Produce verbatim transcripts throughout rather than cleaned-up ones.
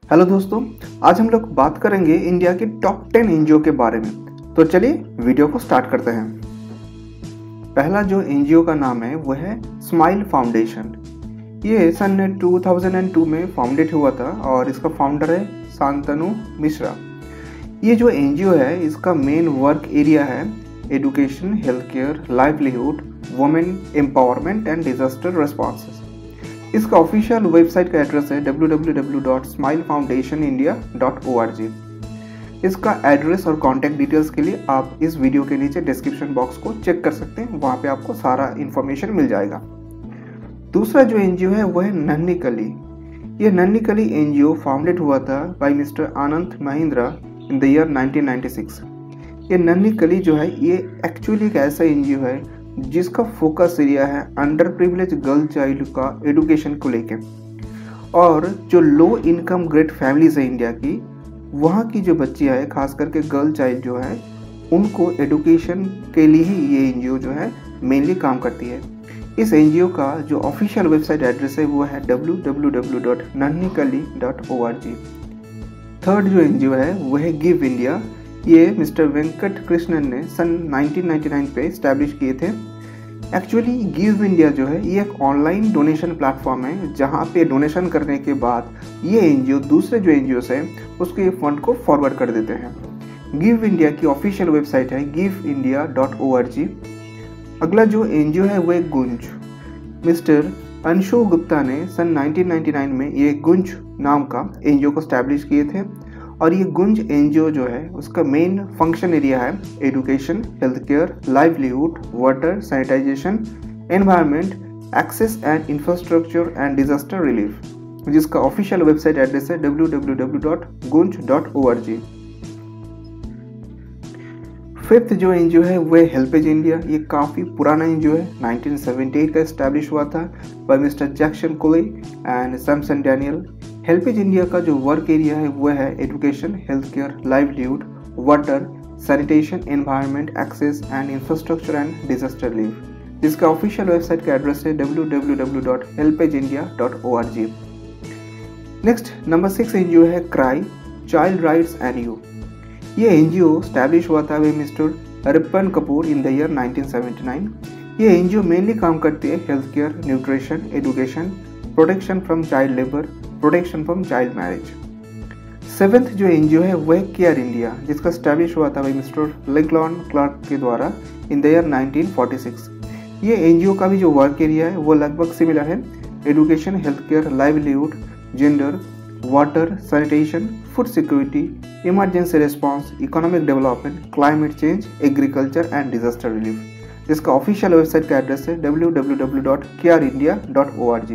Hello दोस्तों, आज हम लोग बात करेंगे इंडिया के टॉप टेन एनजीओ के बारे में। तो चलिए वीडियो को स्टार्ट करते हैं। पहला जो एनजीओ का नाम है वो है स्माइल फाउंडेशन। ये सन दो हज़ार दो में फाउंडेड हुआ था और इसका फाउंडर है शांतनु मिश्रा। ये जो एनजीओ है इसका मेन वर्क एरिया है education, health care, livelihood, women empowerment and disaster responses. इसका ऑफिशियल वेबसाइट का एड्रेस है W W W dot Smile Foundation India dot O R G. इसका एड्रेस और कॉन्टैक्ट डिटेल्स के लिए आप इस वीडियो के नीचे डिस्क्रिप्शन बॉक्स को चेक कर सकते हैं, वहाँ पे आपको सारा इन्फॉर्मेशन मिल जाएगा। दूसरा जो एनजीओ है वह है नन्ही कली। ये नन्ही कली एनजीओ फाउंडेड हुआ था by mister Anand Mahindra in the year nineteen ninety six. ये नन्ही कली जो है ये एक्चुअली एक ऐसा एनजीओ है जिसका फोकस एरिया है अंडर प्रिविलेज गर्ल चाइल्ड का एजुकेशन को लेके, और जो लो इनकम ग्रेड फैमिलीज है इंडिया की, वहाँ की जो बच्चियाँ है खास करके गर्ल चाइल्ड जो है उनको एजुकेशन के लिए ही ये एनजीओ जो है मेनली काम करती है। इस एनजीओ का जो ऑफिशियल वेबसाइट एड्रेस है वो है W W W dot Nanhi Kali dot O R G. Third जो एनजीओ है वो है गिव इंडिया। ये मिस्टर वेंकट कृष्णन ने सन नाइनटीन नाइंटी नाइन पे इस्टेब्लिश किए थे। एक्चुअली गिव इंडिया जो है ये एक ऑनलाइन डोनेशन प्लेटफॉर्म है जहाँ पे डोनेशन करने के बाद ये एनजीओ दूसरे जो एनजीओ है उसके फंड को फॉरवर्ड कर देते हैं। गिव इंडिया की ऑफिशियल वेबसाइट है Give India dot O R G. अगला जो एनजीओ है वो है गुंज। मिस्टर अंशु गुप्ता ने सन नाइनटीन नाइंटी नाइन में ये गुंज नाम का एनजीओ को स्टैब्लिश किए थे, और ये गुंज एनजीओ जो है उसका मेन फंक्शन एरिया है education, health care, livelihood, water, sanitization, environment, access and infrastructure and disaster relief, जिसका ऑफिशियल वेबसाइट एड्रेस है W W W dot Goonj dot O R G. Fifth जो एनजीओ है वो है हेल्पेज इंडिया। ये काफ़ी पुराना एनजीओ है, नाइनटीन सेवेंटी एट का एस्टैब्लिश हुआ था by mister Jackson Cole and Samson Daniel. HelpAge India का जो वर्क एरिया है वो है education, health care, livelihood, water, sanitation, environment, access and infrastructure and disaster relief, जिसका ऑफिशियल वेबसाइट का एड्रेस है W W W dot HelpAge India dot O R G. Next number six NGO है CRY child rights and you. ये NGO establish हुआ था by mister Rippan Kapoor in the year nineteen seventy nine. ये NGO mainly काम करती है health care, nutrition, education, protection from child labour, protection from child marriage. Seventh जो NGO है वह केयर इंडिया, जिसका स्टैब्लिश हुआ था बाय मिस्टर लेग्लॉन क्लार्क के द्वारा in the year nineteen forty six. ये एनजीओ का भी जो वर्क एरिया है वो लगभग सिमिलर है education, health care, livelihood, gender, water, sanitation, food security, emergency response, economic development, climate change, agriculture and disaster relief, जिसका ऑफिशियल वेबसाइट का एड्रेस है W W W dot CARE India dot O R G.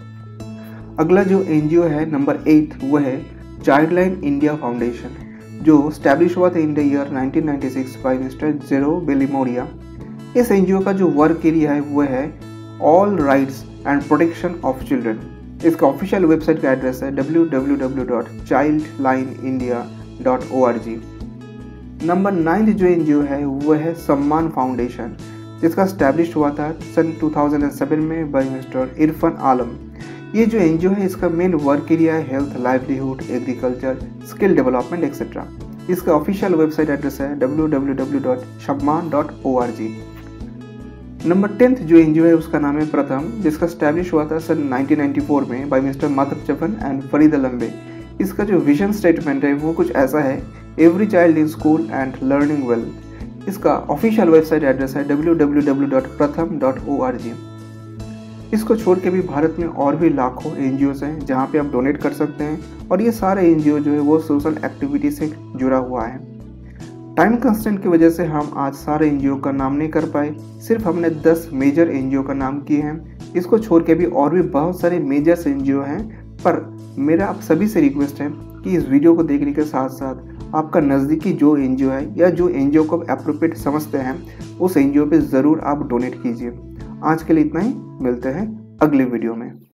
अगला जो NGO है number eight वो है Childline India Foundation, जो establish हुआ था in the year nineteen ninety six by mister Jeroo Billimoria. इस एनजीओ का जो वर्क एरिया है वो है all rights and protection of children. इसका ऑफिशियल वेबसाइट का एड्रेस है W W W dot child line India dot O R G. Number ninth जो एनजीओ है वो है सम्मान फाउंडेशन, जिसका स्टैब्लिश हुआ था सन टू थाउज़ेंड सेवन में बाय मिस्टर इरफान आलम। ये जो एनजीओ है इसका मेन वर्क एरिया है health, livelihood, agriculture, skill development etcetera. इसका ऑफिशियल वेबसाइट एड्रेस है W W W dot Samman dot O R G. Number tenth जो एनजीओ है उसका नाम है प्रथम, जिसका स्टैब्लिश हुआ था सन नाइनटीन नाइंटी फोर में by mister Madhav Chavan and Farid Alambe. इसका जो विजन स्टेटमेंट है वो कुछ ऐसा है every child in school and learning well. इसका ऑफिशियल वेबसाइट एड्रेस है W W W dot Pratham dot O R G. इसको छोड़ के भी भारत में और भी लाखों एनजीओज हैं जहाँ पे आप डोनेट कर सकते हैं, और ये सारे एनजीओ जो है वो सोशल एक्टिविटी से जुड़ा हुआ है। टाइम कंस्टेंट की वजह से हम आज सारे एनजीओ का नाम नहीं कर पाए, सिर्फ हमने दस मेजर एनजीओ का नाम किए हैं। इसको छोड़ के भी और भी बहुत सारे मेजर एनजीओ हैं, पर मेरा आप सभी से रिक्वेस्ट है कि इस वीडियो को देखने के साथ साथ आपका नज़दीकी जो एनजीओ है या जो एनजीओ को एप्रोप्रिएट समझते हैं उस एनजीओ पे ज़रूर आप डोनेट कीजिए। आज के लिए इतना ही, मिलते हैं अगले वीडियो में।